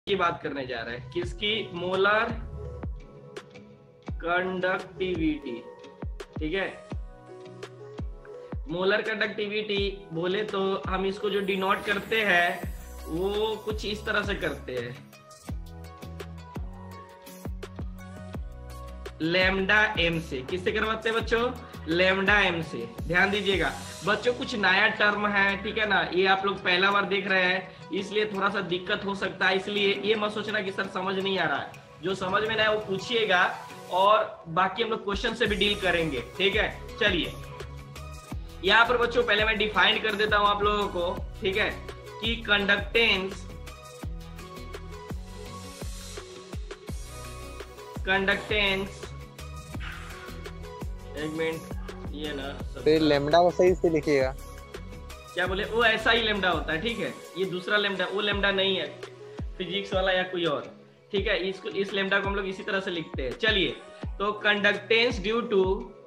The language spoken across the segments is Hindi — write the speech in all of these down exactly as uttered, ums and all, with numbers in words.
की बात करने जा रहे हैं, किसकी? Molar conductivity. ठीक है, मोलर कंडक्टिविटी बोले तो हम इसको जो डिनोट करते हैं वो कुछ इस तरह से करते हैं, लैम्डा एम से। किससे करवाते हैं बच्चों? लैम्डा एम से। ध्यान दीजिएगा बच्चों, कुछ नया टर्म है, ठीक है ना, ये आप लोग पहला बार देख रहे हैं इसलिए थोड़ा सा दिक्कत हो सकता है, इसलिए ये मत सोचना कि सर समझ नहीं आ रहा है। जो समझ में ना है वो पूछिएगा और बाकी हम लोग क्वेश्चन से भी डील करेंगे। ठीक है, चलिए यहाँ पर बच्चों पहले मैं डिफाइन कर देता हूं आप लोगों को, ठीक है, कि कंडक्टेंस कंडक्टेंस एक मिनट, ये ना फिर लैम्डा वो सही से लिखिएगा। क्या बोले? वो ऐसा ही लैम्डा होता है, ठीक है, ये दूसरा लैम्डा, वो लैम्डा नहीं है फिजिक्स वाला या कोई और, ठीक है। इसको इस लैम्डा को हम लोग इसी तरह से लिखते हैं। चलिए, तो conductance due to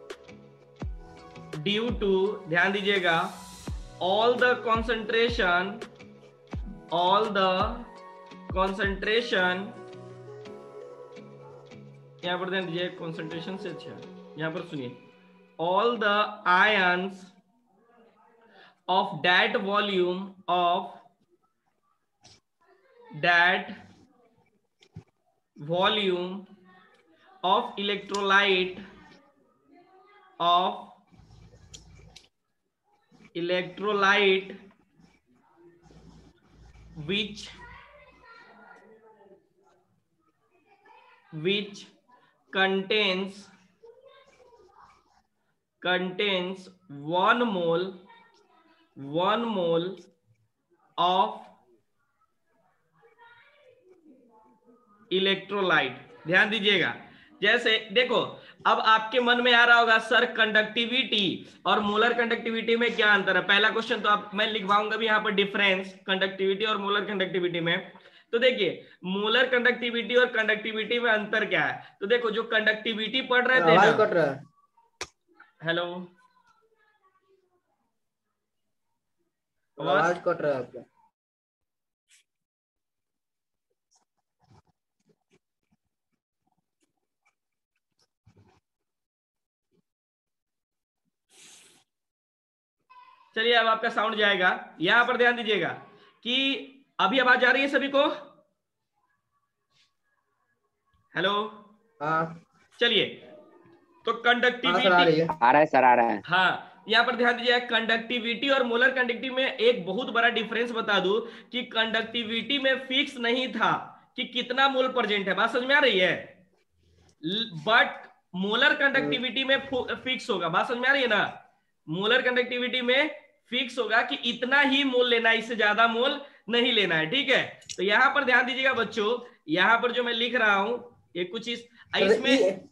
due to ध्यान दीजिएगा, all the concentration all the concentration यहां पर ध्यान दीजिए, कॉन्सेंट्रेशन से अच्छा यहां पर सुनिए, all the ions of that volume of that volume of electrolyte of electrolyte which which contains contains one mole one mole of electrolyte. ध्यान दीजिएगा, जैसे देखो अब आपके मन में आ रहा होगा सर कंडक्टिविटी और मोलर कंडक्टिविटी में क्या अंतर है। पहला क्वेश्चन तो आप मैं लिखवाऊंगा भी यहाँ पर, डिफरेंस कंडक्टिविटी और मोलर कंडक्टिविटी में। तो देखिए मोलर कंडक्टिविटी और कंडक्टिविटी में अंतर क्या है। तो देखो जो कंडक्टिविटी पढ़ रहे थे ना, हेलो आवाज कट रहा है आपका। चलिए अब आपका साउंड जाएगा। यहां पर ध्यान दीजिएगा कि अभी आवाज आ रही है सभी को? हेलो, हाँ चलिए, तो कंडक्टिविटी आ रही है, आ रहा है सर, आ रहा है। हाँ, यहाँ पर ध्यान दीजिए, कंडक्टिविटी और मोलर कंडक्टिविटी में एक बहुत बड़ा डिफरेंस बता दूं कि कंडक्टिविटी में फिक्स नहीं था कि कितना मोल प्रेजेंट है। बात समझ में आ रही है? बट मोलर कंडक्टिविटी में फिक्स होगा। बात समझ में आ रही है ना? मोलर कंडक्टिविटी में फिक्स होगा कि इतना ही मोल लेना है, इससे ज्यादा मोल नहीं लेना है। ठीक है, तो यहां पर ध्यान दीजिएगा बच्चों, यहां पर जो मैं लिख रहा हूं ये कुछ इस इसमें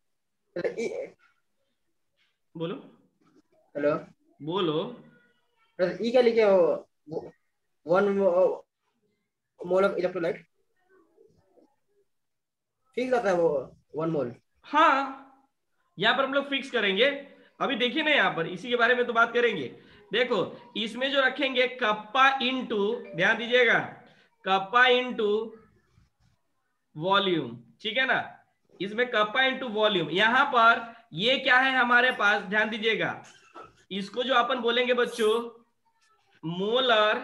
बोलो हेलो बोलो ई क्या लिखे हो? One mole of electrolyte fix आता है वो वन मोल। हाँ, यहाँ पर हम लोग फिक्स करेंगे। अभी देखिए ना, यहाँ पर इसी के बारे में तो बात करेंगे। देखो इसमें जो रखेंगे कप्पा इनटू, ध्यान दीजिएगा, कप्पा इनटू वॉल्यूम, ठीक है ना, इसमें कप्पा इनटू वॉल्यूम। यहां पर ये क्या है हमारे पास, ध्यान दीजिएगा, इसको जो अपन बोलेंगे बच्चों मोलर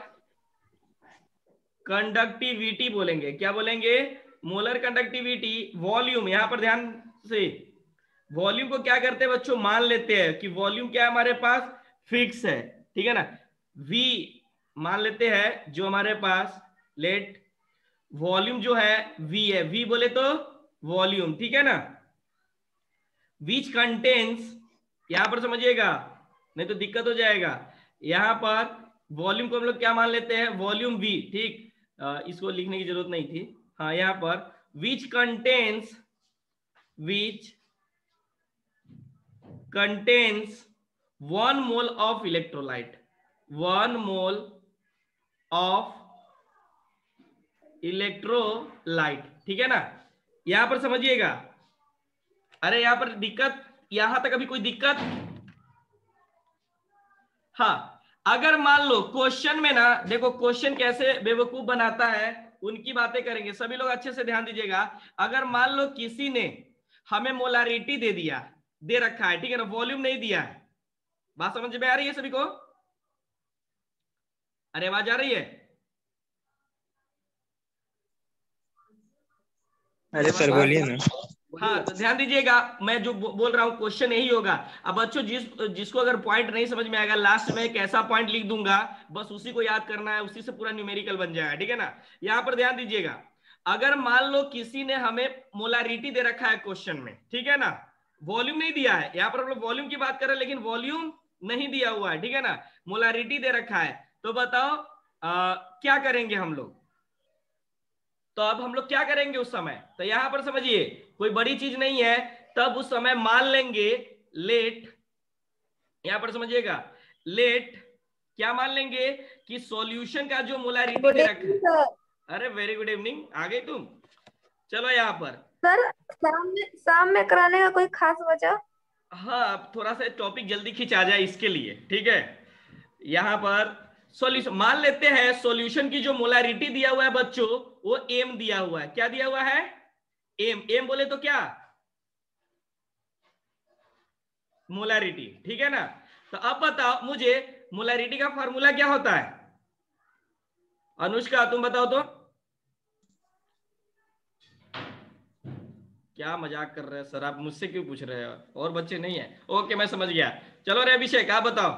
कंडक्टिविटी बोलेंगे। क्या बोलेंगे? Molar conductivity. वॉल्यूम, यहां पर ध्यान से, वॉल्यूम को क्या करते हैं बच्चों, मान लेते हैं कि वॉल्यूम क्या है हमारे पास, फिक्स है, ठीक है ना। V मान लेते हैं जो हमारे पास, लेट वॉल्यूम जो है V है, V बोले तो वॉल्यूम, ठीक है ना। विच कंटेन्स, यहां पर समझिएगा नहीं तो दिक्कत हो जाएगा। यहां पर वॉल्यूम को हम लोग क्या मान लेते हैं, वॉल्यूम V, ठीक, इसको लिखने की जरूरत नहीं थी। हाँ, यहां पर which contains which contains one mole of electrolyte, one mole of electrolyte, ठीक है ना। यहां पर समझिएगा, अरे यहां पर दिक्कत, यहां तक अभी कोई दिक्कत? हाँ, अगर मान लो क्वेश्चन में ना, देखो क्वेश्चन कैसे बेवकूफ बनाता है, उनकी बातें करेंगे। सभी लोग अच्छे से ध्यान दीजिएगा। अगर मान लो किसी ने हमें मोलारिटी दे दिया, दे रखा है, ठीक है ना, वॉल्यूम नहीं दिया है। बात समझ में आ रही है सभी को? अरे आवाज आ रही है? अरे सर बोलिए ना। हाँ तो ध्यान दीजिएगा, मैं जो बोल रहा हूँ क्वेश्चन यही होगा। अब बच्चों जिस जिसको अगर पॉइंट नहीं समझ में आएगा, लास्ट में एक ऐसा पॉइंट लिख दूंगा, बस उसी को याद करना है, उसी से पूरा न्यूमेरिकल बन जाएगा, ठीक है ना। यहाँ पर ध्यान दीजिएगा, अगर मान लो किसी ने हमें मोलारिटी दे रखा है क्वेश्चन में, ठीक है ना, वॉल्यूम नहीं दिया है। यहाँ पर हम लोग वॉल्यूम की बात कर रहे हैं, लेकिन वॉल्यूम नहीं दिया हुआ है, ठीक है ना, मोलारिटी दे रखा है। तो बताओ आ, क्या करेंगे हम लोग? तो अब हम लोग क्या करेंगे उस समय? तो यहां पर समझिए, कोई बड़ी चीज नहीं है। तब उस समय मान लेंगे लेट, यहां पर समझिएगा, लेट क्या मान लेंगे कि सॉल्यूशन का जो मोलारिटी दे रखा है। अरे वेरी गुड इवनिंग, आ गई तुम? चलो यहाँ पर सर शाम में शाम में कराने का कोई खास वजह? हाँ, अब थोड़ा सा टॉपिक जल्दी खींचा जाए इसके लिए, ठीक है। यहाँ पर सॉल्यूशन मान लेते हैं, सॉल्यूशन की जो मोलारिटी दिया हुआ है बच्चों, वो एम दिया हुआ है। क्या दिया हुआ है? एम। एम बोले तो क्या? मोलारिटी, ठीक है ना। तो अब बताओ मुझे, मोलारिटी का फॉर्मूला क्या होता है? अनुष्का तुम बताओ तो। क्या मजाक कर रहे हैं सर आप? मुझसे क्यों पूछ रहे हो? और बच्चे नहीं है? ओके मैं समझ गया। चलो रे अभिषेक आप बताओ।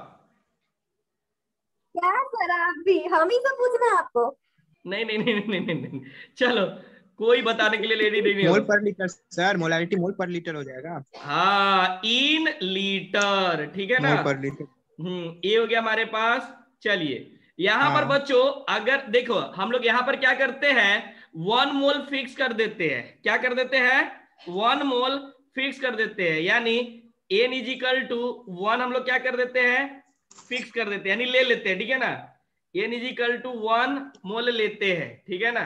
क्या सर आप भी हम ही से पूछना है आपको? नहीं नहीं नहीं नहीं नहीं, नहीं। चलो कोई बताने के लिए रेडी नहीं मोल हो। पर लीटर सर, मोलारिटी मोल पर लीटर हो जाएगा। हाँ इन लीटर, ठीक है ना। मोल पर लीटर। हम्म ये हो गया हमारे पास। चलिए यहां हाँ। पर बच्चों अगर देखो, हम लोग यहां पर क्या करते हैं, वन मोल फिक्स कर देते हैं। क्या कर देते हैं? वन मोल फिक्स कर देते हैं, यानी n is equal to one हम लोग क्या कर देते हैं, फिक्स कर देते हैं, यानी ले लेते हैं, ठीक है ना। N is equal to one mole लेते हैं, ठीक है ना।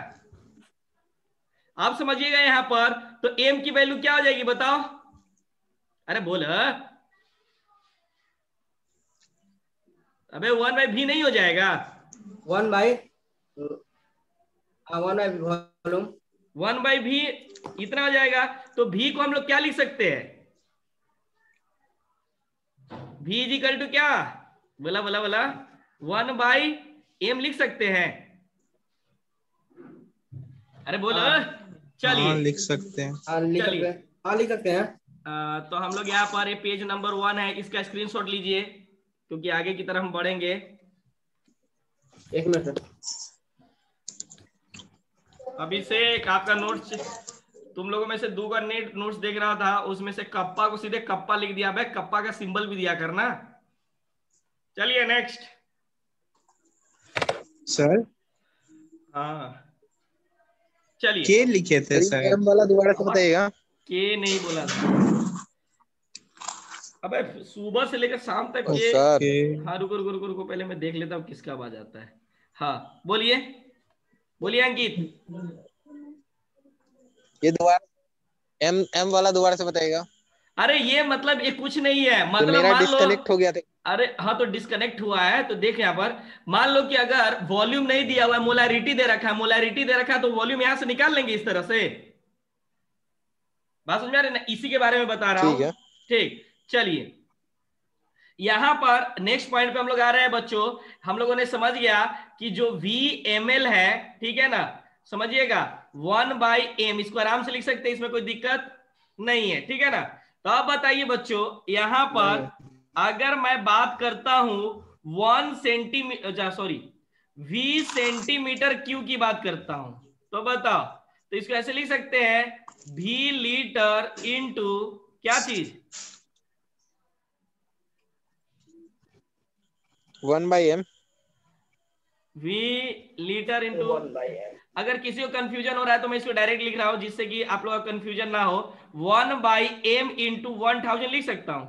आप समझिएगा यहां पर, तो एम की वैल्यू क्या हो जाएगी बताओ? अरे बोल, अबे वन बाई भी नहीं हो जाएगा? One by one by volume, one by भी इतना हो जाएगा। तो भी को हम लोग क्या लिख सकते हैं? भी इज इक्वल टू क्या? बोला बोला बोला वन बाई एम लिख सकते हैं। अरे बोलो। चलिए हाँ, लिख सकते हैं। हाँ लिख सकते चलिए हैं, हाँ लिख सकते हैं। आ, तो हम लोग यहाँ पर पेज नंबर वन है, इसका स्क्रीनशॉट लीजिए, क्योंकि आगे की तरफ हम बढ़ेंगे। एक मिनट। अभिषेक आपका नोट्स, तुम लोगों में से दो का नेट नोट्स देख रहा था, उसमें से कप्पा को सीधे कप्पा लिख दिया। भाई कप्पा का सिंबल भी दिया करना। चलिए नेक्स्ट। सर हाँ चलिए। के लिखे थे सर? एम वाला दोबारा से बताइएगा। के नहीं बोला था। अबे सुबह से लेकर शाम तक ओ ये। सर, के हाँ रुको रुको रुको रुको, पहले मैं देख लेता हूँ किसका आवाज आता है। हाँ बोलिए बोलिए अंकित। ये दोबारा एम एम वाला दोबारा से बताइएगा। अरे ये मतलब ये कुछ नहीं है, तो मतलब मेरा मान लो, डिस्कनेक्ट हो गया था। अरे हाँ तो डिस्कनेक्ट हुआ है। तो देख यहाँ पर, मान लो कि अगर वॉल्यूम नहीं दिया हुआ है, मोलारिटी दे रखा है, मोलारिटी दे रखा है, तो वॉल्यूम यहां से निकाल लेंगे इस तरह से। बात समझ में आ रही है ना? इसी के बारे में बता रहा ठीक हूं। है। ठीक चलिए, यहां पर नेक्स्ट पॉइंट पे हम लोग आ रहे हैं बच्चों। हम लोगों ने समझ गया कि जो वी एम एल है, ठीक है ना, समझिएगा वन बाई एम, इसको आराम से लिख सकते हैं, इसमें कोई दिक्कत नहीं है, ठीक है ना। तो अब बताइए बच्चों, यहां पर अगर मैं बात करता हूं one centimetre, sorry V centimetre cube की बात करता हूं, तो बताओ, तो इसको ऐसे लिख सकते हैं, भी लीटर इंटू क्या चीज, one by M. V litre into. One by M. अगर किसी को कंफ्यूजन हो रहा है तो मैं इसको डायरेक्ट लिख रहा हूं, जिससे कि आप लोगों का कंफ्यूजन ना हो। One by M into one thousand लिख सकता हूं।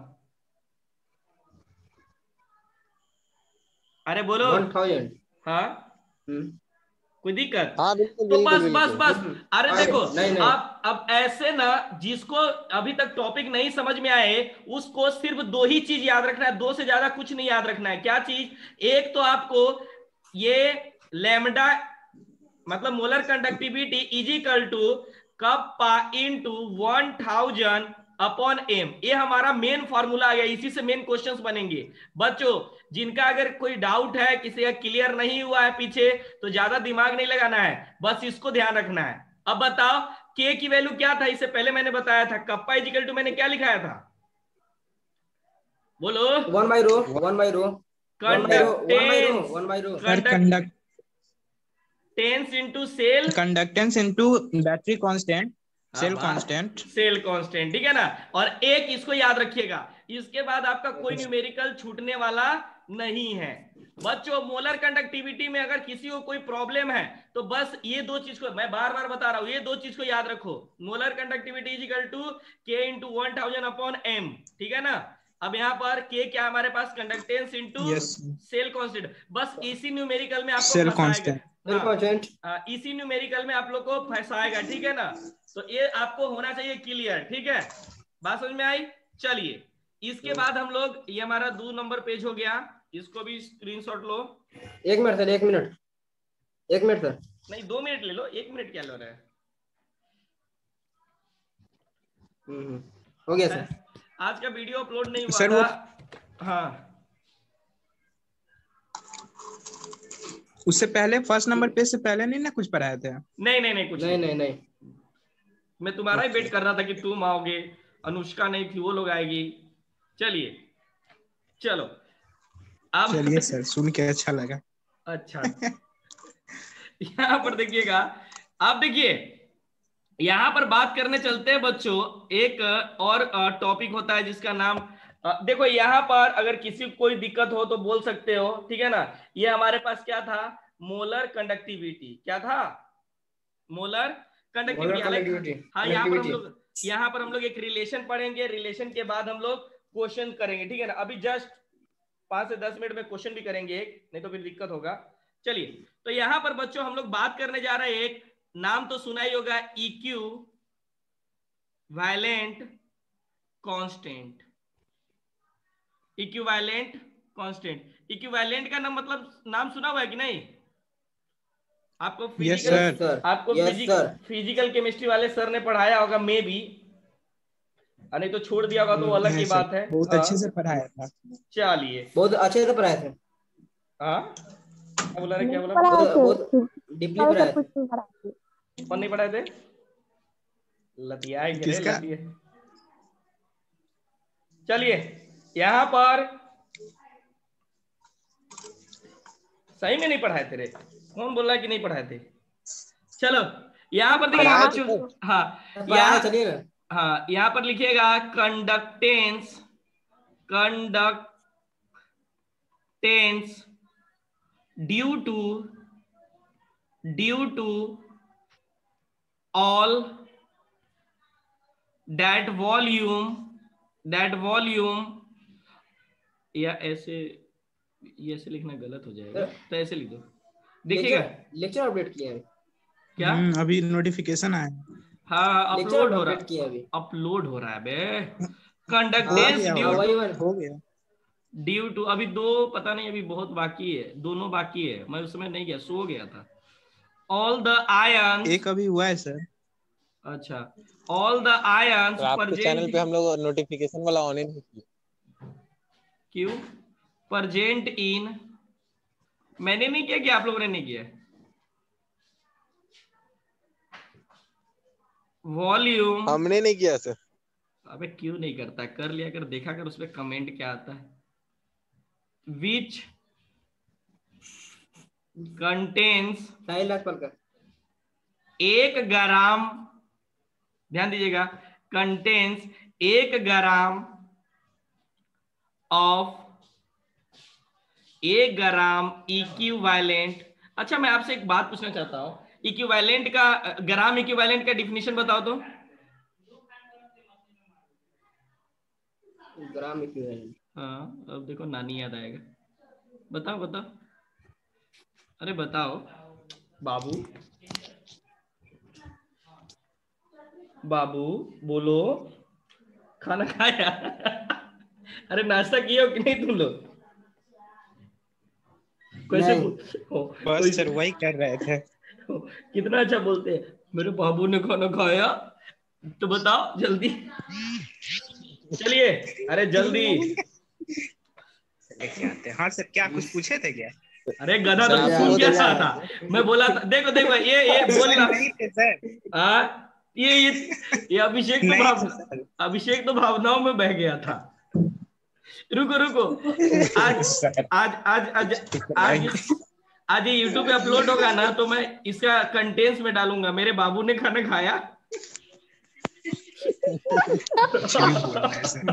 अरे बोलो। One thousand. हाँ कोई दिक्कत? हाँ बिल्कुल तो बिल्कुल बस बस बिल्कुल। बस। अरे अरे, देखो नहीं, नहीं। आप अब ऐसे ना, जिसको अभी तक टॉपिक नहीं समझ में आए उसको सिर्फ दो ही चीज याद रखना है, दो से ज्यादा कुछ नहीं याद रखना है। क्या चीज? एक तो आपको ये लैम्डा मतलब molar conductivity is equal to kappa into one thousand upon M. ये हमारा मेन फॉर्मूला आ गया, इसी से मेन क्वेश्चंस बनेंगे। बच्चों जिनका अगर कोई डाउट है, किसी का क्लियर नहीं हुआ है पीछे, तो ज्यादा दिमाग नहीं लगाना है, बस इसको ध्यान रखना है। अब बताओ के की वैल्यू क्या था, इससे पहले मैंने बताया था कप्पा इज इक्वल टू मैंने क्या लिखाया था, बोलो। One by rho, one by rho, one by rho, one by rho, conductance one by rho. Sir conductance into cell conductance into battery constant cell हाँ, कांस्टेंट सेल कांस्टेंट, ठीक है ना। और एक इसको याद रखिएगा, इसके बाद आपका कोई न्यूमेरिकल छूटने वाला नहीं है। बच्चों मोलर कंडक्टिविटी में अगर किसी को कोई प्रॉब्लम है तो बस ये दो चीज को मैं बार बार बता रहा हूं, ये दो चीज को याद रखो। Molar conductivity is equal to K into one thousand upon M, ठीक है ना। अब यहाँ पर के क्या हमारे पास, conductance into Yes. Cell constant. बस इसी न्यूमेरिकल में आपको सेल फंसाएगा। कांस्टेंट सेल कांस्टेंट हाँ, इसी न्यूमेरिकल में आप लोग को फंसाएगा, ठीक है ना। तो ये आपको होना चाहिए क्लियर, ठीक है। बात समझ में आई। चलिए इसके बाद हम लोग, ये हमारा दो नंबर पेज हो गया, इसको भी स्क्रीनशॉट लो। एक मिनट सर, एक मिनट, एक मिनट सर, नहीं दो मिनट ले लो, एक मिनट क्या लो रहा है। हम्म हो गया सर। आज का वीडियो अपलोड नहीं हुआ सर, था। वो- हाँ उससे पहले फर्स्ट नंबर पेज से पहले नहीं ना कुछ पढ़ाए थे? नहीं नहीं नहीं कुछ नहीं नहीं नहीं, मैं तुम्हारा ही वेट कर रहा था कि तुम आओगे, अनुष्का नहीं थी, वो लोग आएगी। चलिए चलो अब चलिए सर, सुन के अच्छा लगा। अच्छा यहाँ पर देखिएगा, आप देखिए यहाँ पर बात करने चलते हैं बच्चों। एक और टॉपिक होता है जिसका नाम, देखो यहाँ पर अगर किसी को कोई दिक्कत हो तो बोल सकते हो, ठीक है ना। ये हमारे पास क्या था, मोलर कंडक्टिविटी। क्या था, मोलर कंडक्टिविटी। हाँ यहाँ पर हम लोग यहाँ पर हम लोग एक रिलेशन पढ़ेंगे, रिलेशन के बाद हम लोग क्वेश्चन करेंगे, ठीक है ना। अभी जस्ट पांच से दस मिनट में क्वेश्चन भी करेंगे एक, नहीं तो फिर दिक्कत होगा। चलिए तो यहाँ पर बच्चों हम लोग बात करने जा रहे हैं, एक नाम तो सुना ही होगा, equivalent constant. Equivalent constant, equivalent का नाम मतलब नाम सुना हुआ है कि नहीं आपको? Yes, physical sir. आपको Yes, physical sir. Physical chemistry वाले सर ने पढ़ाया होगा, मे भी, नहीं तो छोड़ दिया होगा तो अलग है की सर, बात है। बहुत हाँ, अच्छे से पढ़ाया था। चलिए बहुत अच्छे से पढ़ाए थे, हाँ क्या बोला रे, क्या बोला, बहुत बहुत डीपली पढ़ाए थे। कौन नहीं पढ़ाए थे, लतिया किसका? चलिए यहाँ पर सही में नहीं पढ़ाए थे रे, कौन बोल रहा है कि नहीं पढ़ाए थे? चलो यहाँ पर देखिए बच्चों, हाँ यहाँ चलिए ना, हाँ यहाँ पर लिखिएगा conductance, conductance due to due to all that volume that volume, या ऐसे, ये ऐसे लिखना गलत हो जाएगा, तो ऐसे लिख दो। देखिएगा लेक्चर अपडेट किया है क्या, हम्म, अभी नोटिफिकेशन आया। हाँ लेक्चर अपलोड हो रहा अपडेट किया है अभी, अपलोड हो रहा है बे। हो कंडक्टेंस गया, ड्यू वही टू वाला। हो गया। ड्यू टू, अभी दो पता नहीं, अभी बहुत बाकी है, दोनों बाकी है, मैं उसमें नहीं गया, सो गया था। ऑल द आयंस, एक अभी हुआ है सर। अच्छा, ऑल द आयंस तो आपके चैनल पे हम लोग नोटिफिकेशन वाला ऑन ही नहीं किया। क्यों, प्रेजेंट इन, मैंने नहीं किया कि आप लोगों ने नहीं किया? वॉल्यूम, हमने नहीं किया सर। अबे क्यों नहीं करता, कर लिया कर, देखा कर उसमें कमेंट क्या आता है। विच कंटेन्स, साहिल राजपाल का, एक ग्राम, ध्यान दीजिएगा, कंटेन्स एक ग्राम ऑफ एक ग्राम इक्विवेलेंट। अच्छा मैं आपसे एक बात पूछना चाहता हूं, इक्विवेलेंट का, ग्राम इक्विवेलेंट का डिफिनीशन बताओ तो। ग्राम इक्विवेलेंट, हाँ अब देखो नानी याद आएगा, बताओ बताओ, अरे बताओ बाबू, बाबू बोलो, खाना खाया? अरे नाश्ता किए हो कि नहीं तुम लोग? कैसे नहीं। पूछ- ओ, बस कोई- सर वही कर रहे थे। कितना अच्छा बोलते हैं, मेरे बाबू ने खाना खाया। तो बताओ जल्दी, चलिए, अरे जल्दी। लेके आते हैं। हाँ सर, क्या कुछ पूछे थे क्या? अरे गधा, तो सर, तू आपको सुन क्या तो रहा याद था? मैं बोला था, देखो देखो, ये ये बोलना। नहीं थे सर, हाँ, ये ये ये अभिषेक तो नहीं भाव थे सर। अभिषेक तो भावनाओं में बह गया था। रुको रुको, आज सर, आज आज आज आज आज ये यूट्यूब पे अपलोड होगा ना, तो मैं इसका कंटेंट्स में डालूंगा, मेरे बाबू ने खाना खाया। कुछ भी बोल रहे हैं सर।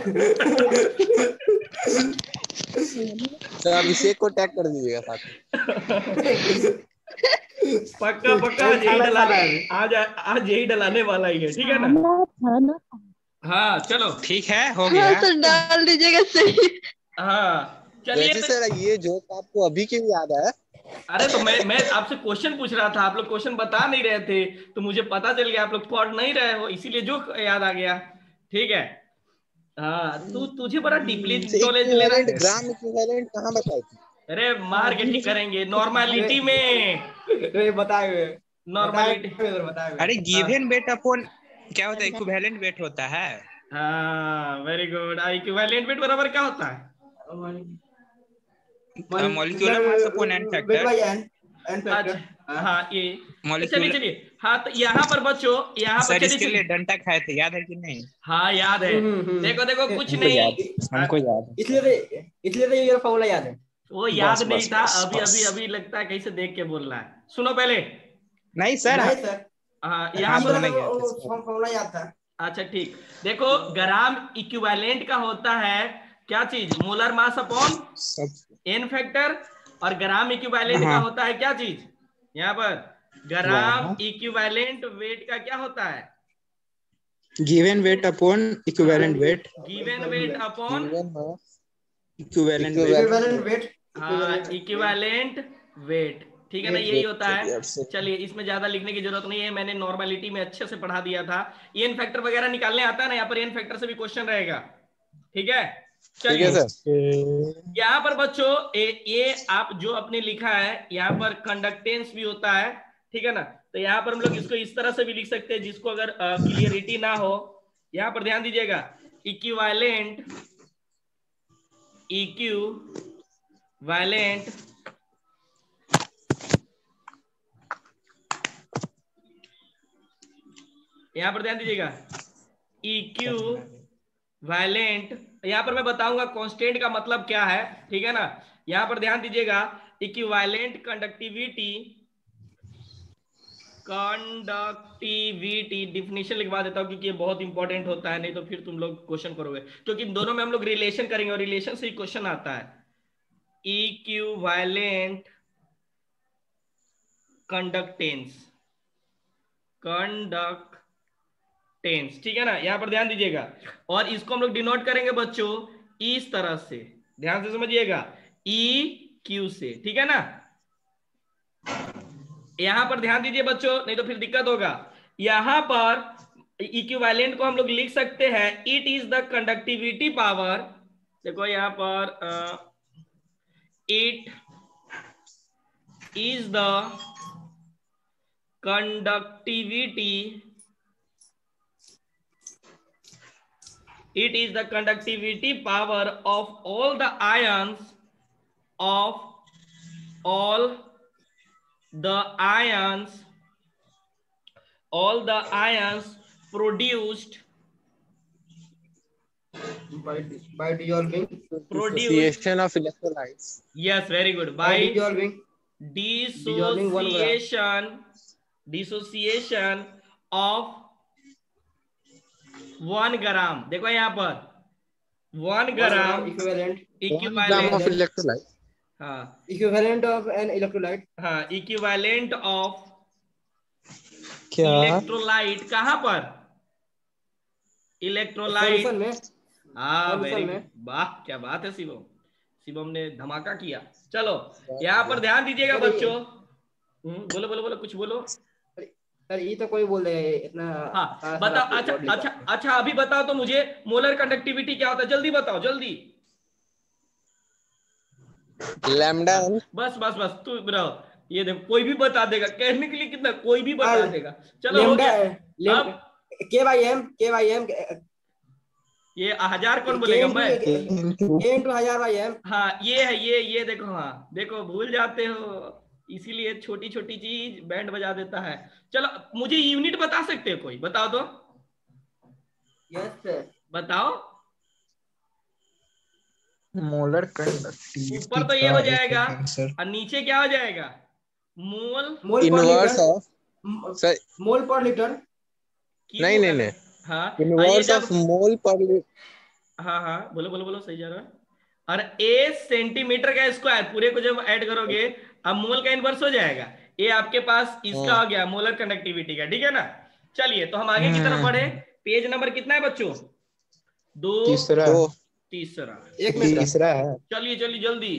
सर अभिषेक को टैग कर दीजिएगा साथ में। पक्का पक्का आज यही डलाने आज आज यही डलाने वाला ही है, ठीक है ना? हाँ चलो ठीक है, हो हाँ गया। सर डाल दीजिएगा सही। हाँ चलिए। वैसे सर ये जोक आपको अभी क्यों याद आया? अरे तो मैं मैं आपसे क्वेश्चन पूछ रहा था, आप लोग क्वेश्चन बता नहीं रहे थे, तो मुझे पता चल गया आप लोग पढ़ नहीं रहे हो, इसीलिए जो याद आ गया। ठीक है, हाँ तू तुझे बड़ा डीपली नॉलेज लेना है। इक्विवेलेंट, ग्राम इक्विवेलेंट कहाँ बताई थी? अरे मार के ठीक करेंगे, नॉर्मलिटी में, बताए हुए नॉर्मलिटी। बताए हुए अरे गिवन वेट अपॉन क्या होता है? इक्विवेलेंट वेट होता है। हाँ वेरी गुड। इक्विवेलेंट वेट बराबर क्या होता है? Molecular mass upon N factor. अच्छा हाँ ये चलिए मॉलिक्यूलर। चलिए, हाँ तो यहाँ पर बच्चों, यहाँ पर सर चलिए इसके लिए चलिए। डंडा खाए थे, याद है कि नहीं? हाँ याद है, देखो देखो कुछ हमको नहीं, याद है, हमको याद है। इसलिए तो इसलिए तो ये फॉर्मूला याद है। वो याद बस, नहीं बस, था, बस, अभी बस। अभी अभी लगता है कैसे देख के बोल रहा है। सुनो पहले, नहीं सर, नहीं सर, हाँ यहाँ हाँ, पर, दोनों याद है। फॉर्मूला याद था। अच्छा ठीक, देखो ग्राम इक्विवेलेंट का होता है क्या चीज? मोलर मास अपॉन सब। N factor. और ग्राम इक्विवेलेंट का हाँ। होता है क्या चीज? यहाँ पर ग्राम इक्विवेलेंट वेट का क्या होता है? Given weight upon equivalent weight. Given weight upon given mass equivalent weight. Equivalent weight. हाँ इक्विवेलेंट वेट, ठीक है ना, यही होता है। चलिए इसमें ज्यादा लिखने की जरूरत नहीं है, मैंने नॉर्मलिटी में अच्छे से पढ़ा दिया था। एन फैक्टर वगैरह निकालने आता है ना, यहाँ पर एन फैक्टर से भी क्वेश्चन रहेगा, ठीक है? ठीक है चलिए सर। यहाँ पर बच्चों ए, ये आप जो आपने लिखा है, यहाँ पर कंडक्टेंस भी होता है, ठीक है ना? तो यहाँ पर हम लोग इसको इस तरह से भी लिख सकते हैं, जिसको अगर क्लियरिटी ना हो, यहाँ पर ध्यान दीजिएगा, इक्विवेलेंट इक्विवेलेंट यहाँ पर ध्यान दीजिएगा, इक्विवेलेंट, यहाँ पर मैं बताऊंगा कांस्टेंट का मतलब क्या है, ठीक है ना? यहाँ पर ध्यान दीजिएगा, इक्विवेलेंट कंडक्टिविटी, कंडक्टिविटी डिफिनेशन लिखवा देता हूं क्योंकि ये बहुत इंपॉर्टेंट होता है, नहीं तो फिर तुम लोग क्वेश्चन करोगे, क्योंकि दोनों में हम लोग रिलेशन करेंगे और रिलेशन से ही क्वेश्चन आता है। इक्विवेलेंट कंडक्टेंस, कंडक्टेंस, ठीक है ना? यहां पर ध्यान दीजिएगा, और इसको हम लोग डिनोट करेंगे बच्चों इस तरह से, ध्यान से समझिएगा, ई क्यू से, ठीक है ना? यहां पर ध्यान दीजिए बच्चों, नहीं तो फिर दिक्कत होगा। यहां पर इक्विवेलेंट को हम लोग लिख सकते हैं, it is the conductivity power, देखो यहां पर it is the conductivity it is the conductivity power of all the ions of all the ions all the ions produced by by dissolving produced Association of electrolytes. yes very good by by dissolving dissolving one gram. dissociation dissociation of one gram, देखो यहाँ पर one gram equivalent One gram of equivalent, electrolyte. हाँ equivalent of an electrolyte हाँ इक्विवेलेंट ऑफ क्या? इलेक्ट्रोलाइट, कहाँ पर? इलेक्ट्रोलाइट, solution में हाँ solution वेरी में। गुड, वाह क्या बात है शिवम, शिवम ने धमाका किया। चलो यहाँ पर ध्यान दीजिएगा बच्चों, हम्म, बोलो बोलो बोलो कुछ बोलो। सर ये तो कोई बोल रहे हैं इतना। हाँ बताओ, अच्छा अच्छा अच्छा अभी बताओ तो मुझे, मोलर कंडक्टिविटी क्या होता है, जल्दी बताओ जल्दी। लैम्डा n बस बस बस तू रहो, ये देखो कोई भी बता देगा, कहने के लिए कितना कोई भी बता हाँ, देगा। चलो हो लेमडा गया। अब K by M K by M ये हजार कौन के बोलेगा? इंटू मैं। के इंटू हजार बाई एम। हाँ ये है, ये ये देखो, हाँ देखो भूल जाते हो, इसीलिए छोटी छोटी चीज बैंड बजा देता है। चलो मुझे यूनिट बता सकते हो कोई? बताओ तो, यस सर। बताओ। मोलर कंडक्टिविटी ऊपर तो ये हो जाएगा और नीचे क्या हो जाएगा? Mole mole per inverse litre, of sir, mole per litre. की नहीं वो नहीं कर- नहीं, हाँ हाँ, ये इनवर्स जब, ऑफ मोल पर हाँ हाँ बोलो बोलो बोलो, सही जा रहा है। और ए सेंटीमीटर का स्क्वायर पूरे को जब ऐड करोगे अब मोल का इनवर्स हो जाएगा। ये आपके पास इसका हो गया मोलर कंडक्टिविटी का, ठीक है ना। चलिए तो हम आगे की तरफ बढ़े। पेज नंबर कितना है बच्चों? दो, तीसरा दो तीसरा। एक मिनट। तीसरा है। चलिए चलिए जल्दी।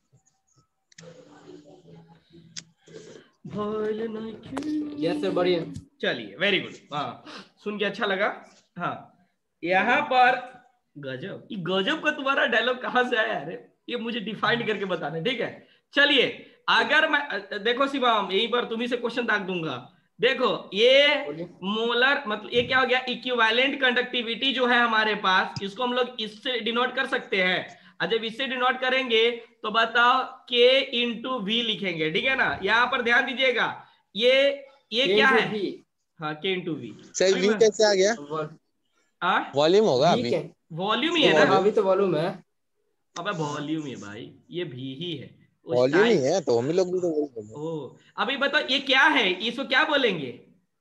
यस सर, बढ़िया। चलिए वेरी गुड, हाँ सुन के अच्छा लगा। हाँ यहाँ पर गजब, ये गजब का तुम्हारा डायलॉग कहाँ से आया? अरे ये मुझे डिफाइन करके बताना, ठीक है। चलिए अगर मैं, देखो शिवम यहीं पर तुम्ही से क्वेश्चन दाग दूंगा। देखो ये मोलर मतलब ये क्या हो गया? इक्विवेलेंट कंडक्टिविटी जो है हमारे पास, इसको हम लोग इससे डिनोट कर सकते हैं। और जब इससे डिनोट करेंगे तो बताओ K इंटू वी लिखेंगे, ठीक है ना। यहाँ पर ध्यान दीजिएगा, ये ये K क्या into है? V। हाँ K into V. Sir V कैसे आ गया? वॉल्यूम होगा अभी, वॉल्यूम ही है ना। अभी तो वॉल्यूम है। अबे वॉल्यूम है भाई, ये भी ही है। वॉल्यूम ही है तो हम लोग भी तो वही बोल रहे हैं। ओ अभी बताओ ये क्या है? इसको क्या बोलेंगे?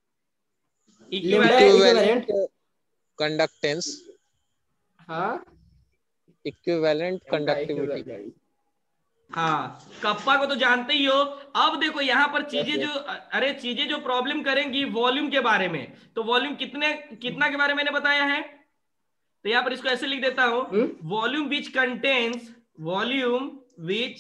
इक्विवेलेंट कंडक्टेंस, हाँ, इक्विवेलेंट कंडक्टिविटी। हाँ कप्पा को तो जानते ही हो। अब देखो यहाँ पर चीजें जो, अरे चीजें जो प्रॉब्लम करेंगी वॉल्यूम के बारे में, तो वॉल्यूम कितने कितना के बारे में मैंने बताया है, तो यहाँ पर इसको ऐसे लिख देता हूं, volume which contains, volume which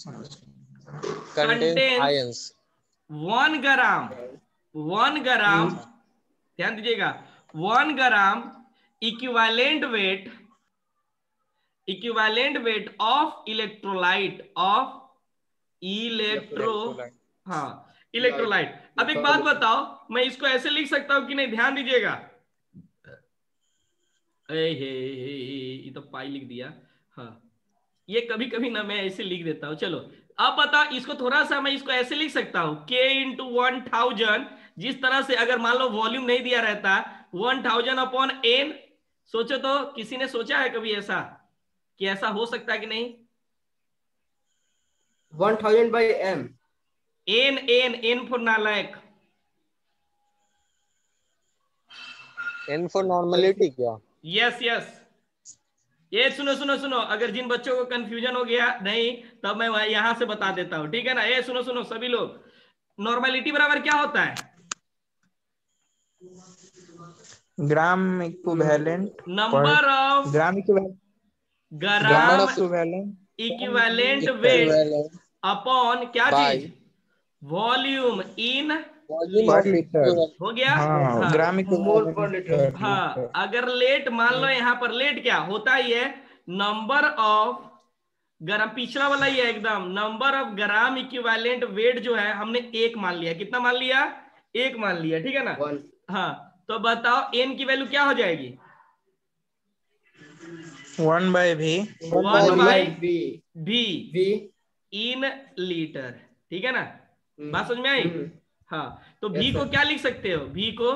contains ions, one gram, one gram, ध्यान दीजिएगा, one gram equivalent weight, equivalent weight of electrolyte, of electro, हाँ इलेक्ट्रोलाइट। अब एक बात बताओ, मैं इसको ऐसे लिख सकता हूं कि नहीं? ध्यान दीजिएगा, ए हे ये तो पाई लिख दिया। हाँ ये कभी कभी ना मैं ऐसे लिख देता हूं। चलो अब बताओ इसको थोड़ा सा, मैं इसको ऐसे लिख सकता हूं, K इंटू वन थाउजेंड। जिस तरह से अगर मान लो वॉल्यूम नहीं दिया रहता, वन थाउजेंड अपॉन एन। सोचो तो, किसी ने सोचा है कभी ऐसा कि ऐसा हो सकता है कि नहीं? One thousand by M. N N N for नालायक, एन फॉर नॉर्मलिटी क्या? Yes yes. ये सुनो सुनो सुनो, अगर जिन बच्चों को कंफ्यूजन हो गया नहीं तब मैं यहां से बता देता हूं, ठीक है ना। ये सुनो सुनो सभी लोग, नॉर्मलिटी बराबर क्या होता है? Gram equivalent number of gram equivalent gram equivalent equivalent weight upon क्या चीज? वॉल्यूम इन वॉल्यूम लीटर हो गया। हाँ, हाँ, ग्राम मोल पर लीटर। हाँ अगर लेट मान लो, यहाँ पर लेट क्या होता ही है? नंबर ऑफ ग्राम, पिछला वाला ही है एकदम, number of gram equivalent weight जो है हमने एक मान लिया। कितना मान लिया? एक मान लिया, ठीक है ना। वन। हाँ तो बताओ एन की वैल्यू क्या हो जाएगी? One by V, one by V V V in litre, ठीक है ना। बात समझ में आई? हाँ तो v को क्या लिख सकते हो? v को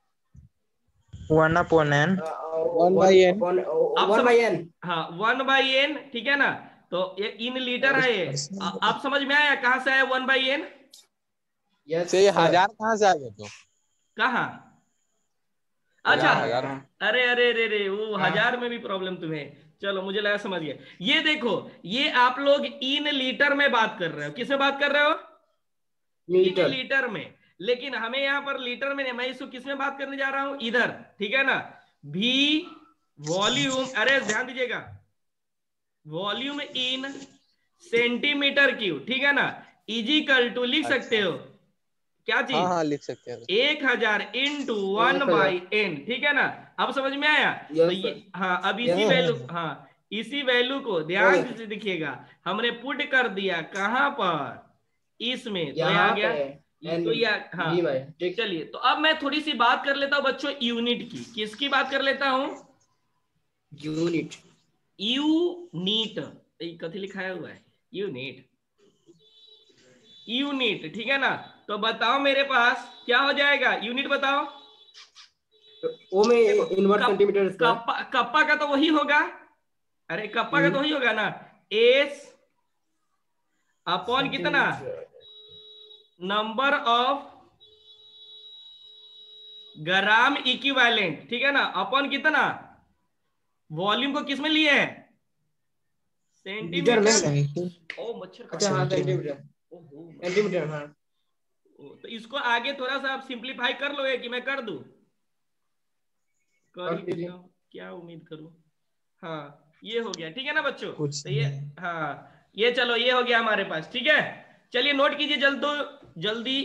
one upon N, one by N, one by N. हाँ वन बाई एन, ठीक है ना। तो ये इन लीटर है ये। आप समझ में आया कहां से आया वन बाई एन? यस। ये हजार कहाँ से आ गया? तो कहा? अच्छा हजार। अरे अरे अरे अरे वो हजार में भी प्रॉब्लम तुम्हें। चलो मुझे लगा समझ गया। ये देखो, ये आप लोग इन लीटर में बात कर रहे हो। किस में बात कर रहे हो? इन लीटर में। लेकिन हमें यहाँ पर लीटर में नहीं, मैं इसको किस में बात करने जा रहा हूं? इधर, ठीक है ना। भी वॉल्यूम, अरे ध्यान दीजिएगा, वॉल्यूम इन सेंटीमीटर क्यूब, ठीक है ना। इजिकल टू लिख सकते हो क्या चीज? हाँ हाँ लिख सकते हैं, एक हजार इंटू वन बाई एन, ठीक है ना। अब समझ में आया? तो ये हाँ, अब इसी वैल्यू, हाँ इसी वैल्यू को ध्यान से देखिएगा, हमने पुट कर दिया कहां पर? इसमें तो ये आ यहाँ गया, पे ये तो ये हाँ जी भाई ठीक। चलिए तो अब मैं थोड़ी सी बात कर लेता हूँ बच्चों यूनिट की। किसकी बात कर लेता हूँ? यूनिट। यूनिट कथी लिखाया हुआ है? यूनिट, यूनिट ठीक है ना। तो बताओ मेरे पास क्या हो जाएगा? यूनिट बताओ। Ohm inverse cup, centimetre square. Kappa kappa का तो वही होगा, अरे कप्पा का तो वही होगा ना, एस अपॉन कितना नंबर ऑफ ग्राम इक्विवेलेंट, ठीक है ना, अपॉन कितना वॉल्यूम को किस में लिए हैं? मीटर में। सेंटीमीटर। ओ मच्छर खा अच्छा गया। हाँ सेंटीमीटर, ओहो, सेंटीमीटर हाँ। ओ, तो इसको आगे थोड़ा सा आप सिंप्लीफाई कर लोगे कि मैं कर दूं? कर ही देता हूं, क्या उम्मीद करूं। हाँ ये हो गया, ठीक है ना बच्चों। कुछ तो ये हाँ ये चलो ये हो गया हमारे पास, ठीक है। चलिए नोट कीजिए जल्दी जल्दी।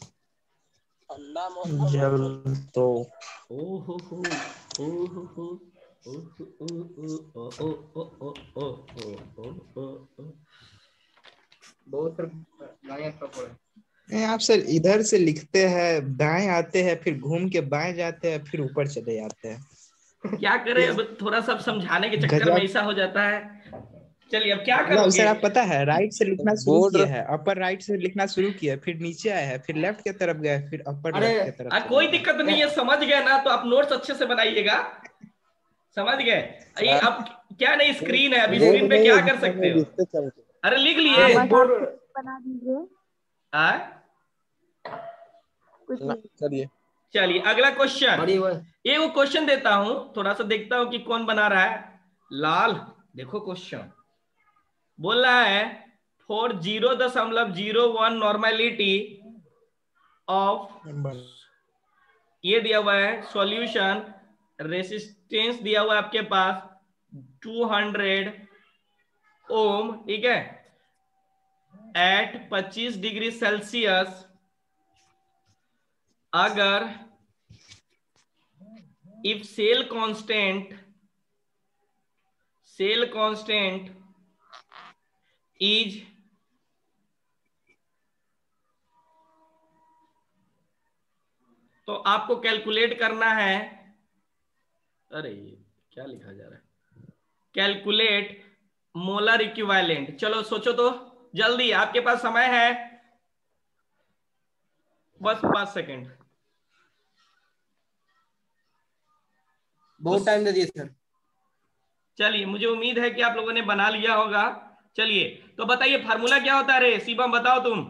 जल तो ओ हो हो ओ हो हो ओ हो ओ ओ ओ ओ ओ ओ ओ ओ। बहुत सारे नहीं, आप सर इधर से लिखते हैं, दाएं आते हैं, फिर घूम के बाएं जाते हैं, फिर ऊपर चले जाते हैं। क्या करें अब, थोड़ा सा समझाने के चक्कर में ऐसा हो जाता है। चलिए अब क्या मतलब करोगे? सर आप पता है राइट से लिखना शुरू बोर्ड किए हैं, अपर राइट से लिखना शुरू किए, फिर नीचे आए हैं, फिर लेफ्ट की तरफ गए, फिर अपर अरे, लेफ्ट की तरफ आ, चले कोई गए। दिक्कत नहीं है, समझ गए ना, तो आप नोट्स अच्छे से बनाइएगा, समझ गए। ये अब क्या नहीं स्क्रीन है, अभी स्क्रीन पे क्या कर सकते हो? अरे लिख लिए। हाँ, बस आप बोर्ड बना दीजिए आ? कुछ नहीं। चलिए चलिए अगला क्वेश्चन, बड़ी वो ये वो क्वेश्चन देता हूं, थोड़ा सा देखता हूं कि कौन बना रहा है। लाल देखो क्वेश्चन बोल रहा है फॉर जीरो दशमलव जीरो वन नॉर्मेलिटी ऑफ, ये दिया हुआ है सॉल्यूशन, रेसिस्टेंस दिया हुआ है आपके पास टू हंड्रेड ओम, ठीक है, एट पच्चीस डिग्री सेल्सियस। अगर if cell constant cell constant is तो आपको कैलकुलेट करना है, अरे क्या लिखा जा रहा है, कैलकुलेट मोलर इक्विवेलेंट। चलो सोचो तो जल्दी, आपके पास समय है बस पांच सेकंड। बहुत टाइम दे दिए सर। चलिए मुझे उम्मीद है कि आप लोगों ने बना लिया होगा। चलिए तो बताइए फार्मूला क्या होता है? रे शिवम बताओ तुम।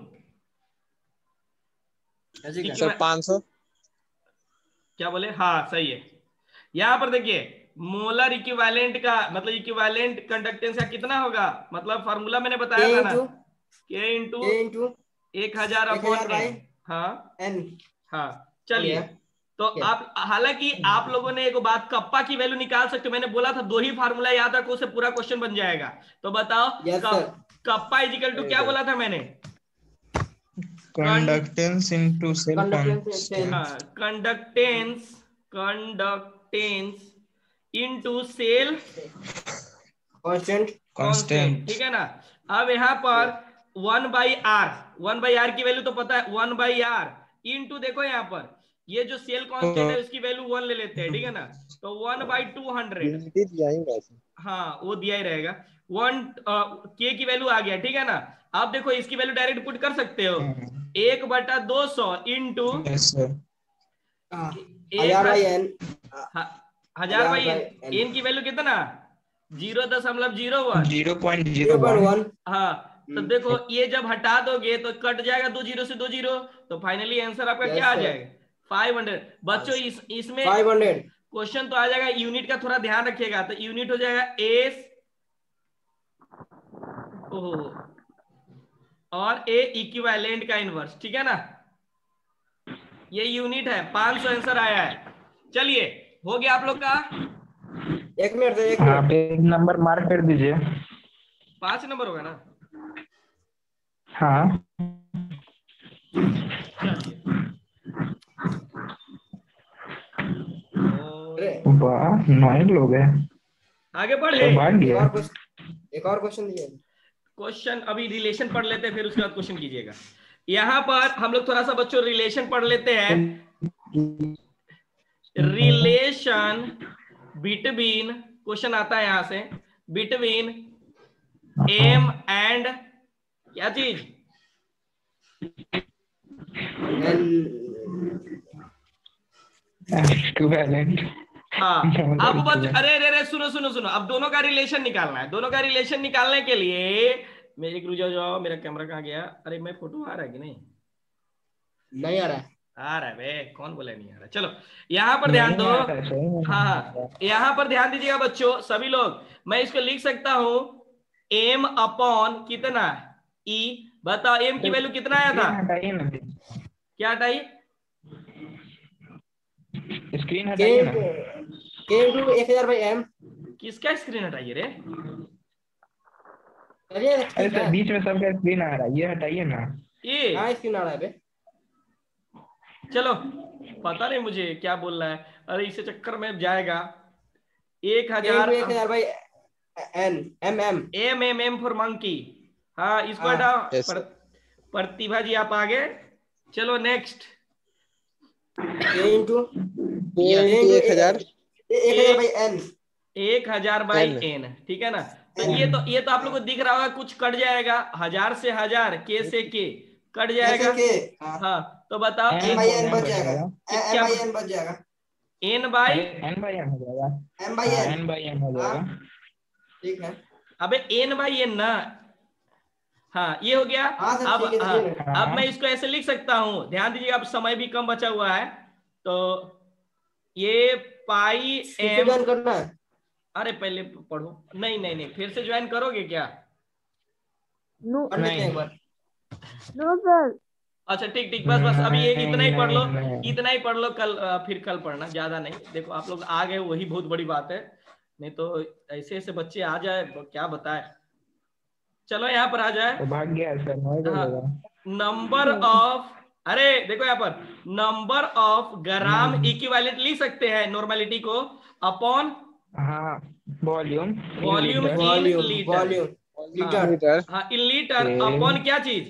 सर पाँच सौ। क्या बोले? हाँ सही है। यहां पर देखिए मोलर इक्विवेलेंट का मतलब इक्विवेलेंट कंडक्टेंस का कितना होगा, मतलब फार्मूला मैंने बताया था ना, के इंटू एक हजार अपॉन एन। हाँ एन। हाँ चलिए तो आप, हालांकि आप लोगों ने एक बात कप्पा की वैल्यू निकाल सकते हो, मैंने बोला था दो ही फार्मूला याद रखो, उससे पूरा क्वेश्चन बन जाएगा। तो बताओ कप, कप्पा इजिकल टू क्या बोला था मैंने? Conductance into cell constant. हाँ conductance conductance into cell constant constant, ठीक है ना। अब यहाँ पर one by R, one by R की वैल्यू तो पता है, वन बाई आर इनटू, देखो यहाँ पर ये जो सेल कांस्टेंट है उसकी वैल्यू वन ले लेते हैं, ठीक है ना। तो वन बाई टू हंड्रेड, हाँ वो दिया ही रहेगा। वन के की वैल्यू आ गया, ठीक है ना। अब देखो इसकी वैल्यू डायरेक्ट पुट कर सकते हो, एक बटा दो सौ इंटू हजार बाई एन, हजार बाई एन, एन की वैल्यू कितना? जीरो दशमलव zero one, zero point zero one. हाँ तो देखो ये जब हटा दोगे तो कट जाएगा दो जीरो से दो जीरो, तो फाइनली आंसर आपका क्या आ जाएगा? Five hundred. बच्चों इस इसमें फाइव हंड्रेड क्वेश्चन तो आ जाएगा, यूनिट का थोड़ा ध्यान रखिएगा। तो यूनिट हो जाएगा एस और ए इक्विवेलेंट का इनवर्स, ठीक है ना। ये यूनिट है, पांच सौ आंसर आया है। चलिए हो गया आप लोग का। एक मिनट से एक आप एक नंबर मार्क कर दीजिए। पांच नंबर होगा ना? हाँ वाह नौ लोग हैं, आगे बढ़े। एक और क्वेश्चन एक और क्वेश्चन दिए। क्वेश्चन अभी रिलेशन पढ़ लेते हैं, फिर उसके बाद क्वेश्चन कीजिएगा। यहाँ पर हम लोग थोड़ा सा बच्चों रिलेशन पढ़ लेते हैं। रिलेशन बिटवीन, क्वेश्चन आता है यहां से, बिटवीन एम एंड क्या चीज, हाँ। अब बच अरे अरे अरे सुनो सुनो सुनो, अब दोनों का रिलेशन निकालना है। दोनों का रिलेशन निकालने के लिए मेरे एक रुझाव जाओ, मेरा कैमरा कहाँ गया? अरे मैं फोटो आ रहा है कि नहीं? नहीं आ रहा है। आ रहा है बे, कौन बोला नहीं आ रहा? चलो यहाँ पर ध्यान दो। हाँ हाँ, यहाँ पर ध्यान दीजिएगा बच्चों सभी लोग। मैं इसको लिख सकता हूँ एम अपॉन कितना, ई। बताओ एम की वैल्यू कितना आया था? क्या हटाइए? स्क्रीन हटाइए ना। के इंटू एक हजार बाई एम। किसका स्क्रीन हटाइए रे? अरे सर बीच में सबका स्क्रीन आ रहा है, ये हटाइए ना। ये हाँ स्क्रीन आ रहा है बे। चलो पता नहीं मुझे क्या बोल रहा है। अरे इसे चक्कर में जाएगा। एक हजार एक हजार by N M M M M M for monkey. हाँ इसको हटाओ। पर, प्रतिभा जी आप आगे चलो। नेक्स्ट इंटू एक हजार एक हजार बाई एन एक हजार बाई एन, ठीक है ना? तो ये तो ये तो आप लोग को दिख रहा होगा, कुछ कट जाएगा। हजार से हजार, के से के कट जाएगा। के हाँ तो बताओ एम बाई एन बच जाएगा। क्या एम बाई एन बच जाएगा। N by N by N हो जाएगा। M by N N by N हो जाएगा। ठीक है। अबे एन बाई एन ना। हाँ ये हो गया। हाँ सर, अब ठीक है, ठीक है। हाँ, अब मैं इसको ऐसे लिख सकता हूँ। ध्यान दीजिए अब समय भी कम बचा हुआ है। तो ये पाई एम ज्वाइन करना है। अरे पहले पढ़ो। नहीं नहीं नहीं, फिर से ज्वाइन करोगे क्या? नो एक बार। No sir. अच्छा ठीक ठीक, बस बस अभी ये इतना ही पढ़ लो, नहीं, नहीं। इतना ही पढ़ लो। कल फिर कल पढ़ना, ज्यादा नहीं। देखो आप लोग आ गए, वही बहुत बड़ी बात है। नहीं तो ऐसे ऐसे बच्चे आ जाए क्या बताए। चलो यहाँ पर आ जाए। वो भाग गया सर, नहीं बोलेगा। नंबर ऑफ, अरे देखो यहाँ पर नंबर ऑफ ग्राम इक्विवेलेंट लिख सकते हैं नॉर्मेलिटी को अपॉन हाँ volume volume in volume litre. Volume litre. Litre हाँ इन लीटर Okay. अपॉन क्या चीज?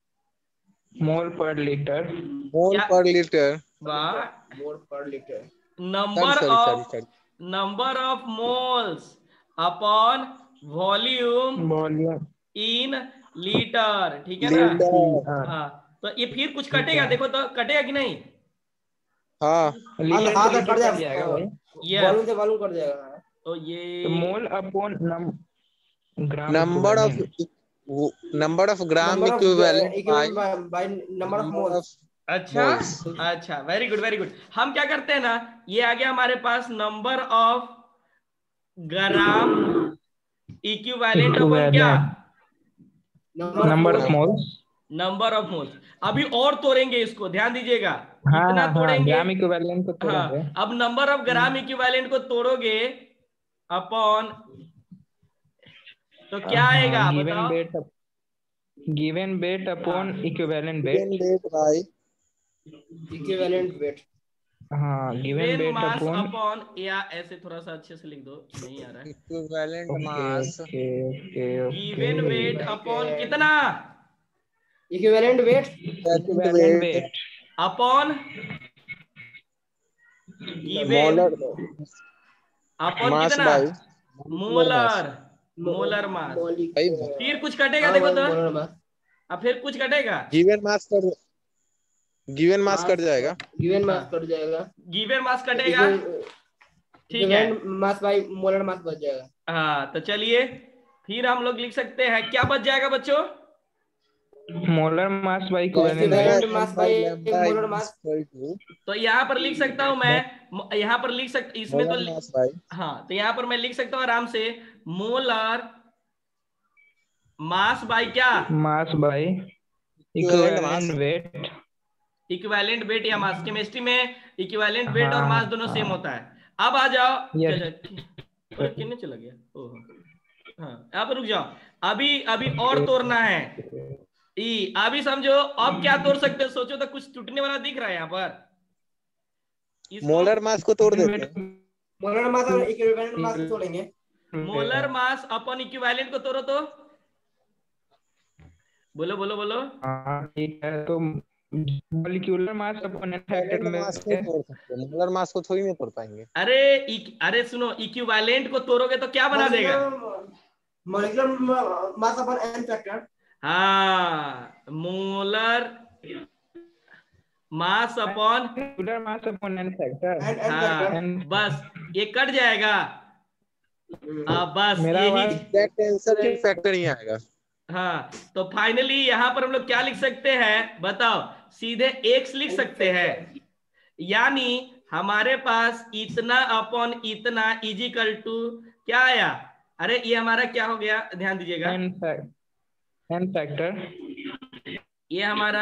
मोल पर लीटर। मोल क्या? पर लीटर। वाह। Mole per litre. Number sorry sorry of sorry number of moles upon volume volume in litre, ठीक है ना? लीटर। हाँ तो ये फिर कुछ कटेगा, देखो तो कटेगा कि नहीं? हाँ लीटर हाँ, तो तो कट लीटर जाएगा। जाएगा भाई। Yes. वॉल्यूम से वॉल्यूम कर जाएगा। तो ये तो mole upon gram number of number of gram equivalent by number of moles. अच्छा moles. अच्छा, वेरी गुड वेरी गुड। हम क्या करते हैं ना, ये आ गया हमारे पास number of gram equivalent upon क्या, number of moles. Number of moles. अभी और तोड़ेंगे इसको, ध्यान दीजिएगा। हाँ इतना हाँ तोड़ेंगे। ग्राम इक्विवेलेंट को तोड़ेंगे। हाँ, अब नंबर ऑफ ग्राम इक्विवेलेंट को तोड़ोगे अपॉन, तो क्या आएगा गिवन बताओ? Weight given weight upon equivalent weight. Weight by equivalent weight. हाँ given given weight mass upon upon, या ऐसे थोड़ा सा अच्छे से लिख दो, नहीं आ रहा है। Equivalent okay mass okay okay given weight upon कितना, equivalent weight equivalent weight upon given upon mass कितना, बाय मोलर मोलर मास। फिर कुछ कटेगा देखो तो, अब फिर कुछ कटेगा, गिवन मास कर गिवन मास कट जाएगा। गिवन मास कट जाएगा। गिवन मास कटेगा, ठीक है। Given mass by molar mass बच जाएगा। हाँ तो चलिए फिर हम लोग लिख सकते हैं, क्या बच जाएगा बच्चों? Molar mass by equivalent weight. Equivalent mass by molar mass. तो यहाँ पर लिख सकता हूं मैं, यहाँ पर लिख सकता, इसमें तो मास बाय, हाँ तो यहाँ पर मैं लिख सकता हूँ आराम से, मोलर मास बाय क्या, mass by equivalent weight. Equivalent weight या मास। केमिस्ट्री में इक्विवेलेंट वेट और हाँ, मास दोनों हाँ। सेम होता है। अब आ जाओ, Yes. चलो कितने चला गया, ओहो हाँ यहाँ पर रुक जाओ। अभी अभी और तोड़ना है ई, अभी समझो अब क्या तोड़ सकते हो, सोचो तो कुछ टूटने वाला दिख रहा है यहाँ पर। इसको मोलर मास को तोड़ देते हैं। मोलर मास और इक्विवेलेंट मास तोड़ेंगे। मोलर मास अपन इक्विवेलेंट को तोड़ो तो, बोलो बोलो बोलो। हाँ ठीक है, तो molecular mass upon N factor में मास को तोड़ सकते हैं, मोलर मास को थोड़ी नहीं तोड़ पाएंगे। अरे इक, अरे सुनो, इक्विवेलेंट को तोड़ोगे तो क्या बना देगा? Molecular mass upon N factor. हाँ, molar mass upon, molecular mass upon N factor. हाँ बस ये कट जाएगा। आ, बस मेरा यही। आवाज- एग्जैक्ट आंसर इन फैक्टर ही आएगा। हाँ, तो फाइनली यहाँ पर हम लोग क्या लिख सकते हैं बताओ? सीधे एक्स लिख सकते हैं, यानी हमारे पास इतना अपॉन इतना इजिकल टू क्या आया? अरे ये हमारा क्या हो गया, ध्यान दीजिएगा, एन फैक्टर एन फैक्टर ये हमारा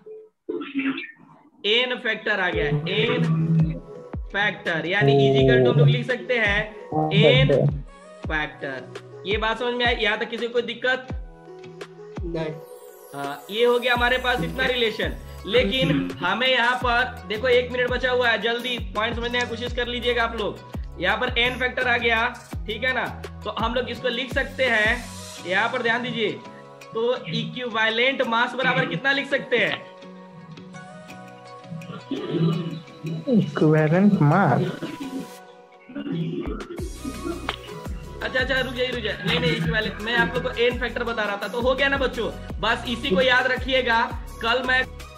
एन फैक्टर आ गया, एन फैक्टर, यानी इजिकल टू हम लोग लिख सकते हैं एन फैक्टर। ये बात समझ में आई? यहाँ तक किसी को कोई दिक्कत नहीं। हाँ, ये हो गया हमारे पास इतना रिलेशन। लेकिन हमें यहाँ पर देखो एक मिनट बचा हुआ है, जल्दी पॉइंट समझने की कोशिश कर लीजिएगा आप लोग। यहाँ पर एन फैक्टर आ गया, ठीक है ना? तो हम लोग इसको लिख सकते हैं, यहाँ पर ध्यान दीजिए, तो इक्विवेलेंट मास बराबर कितना लिख सकते हैं? Equivalent mass. अच्छा अच्छा रुक जाइए रुक जाइए, नहीं नहीं इक्विवेलेंट, मैं आप लोग को एन फैक्टर बता रहा था। तो हो गया ना बच्चों? बस इसी को याद रखिएगा। कल मैं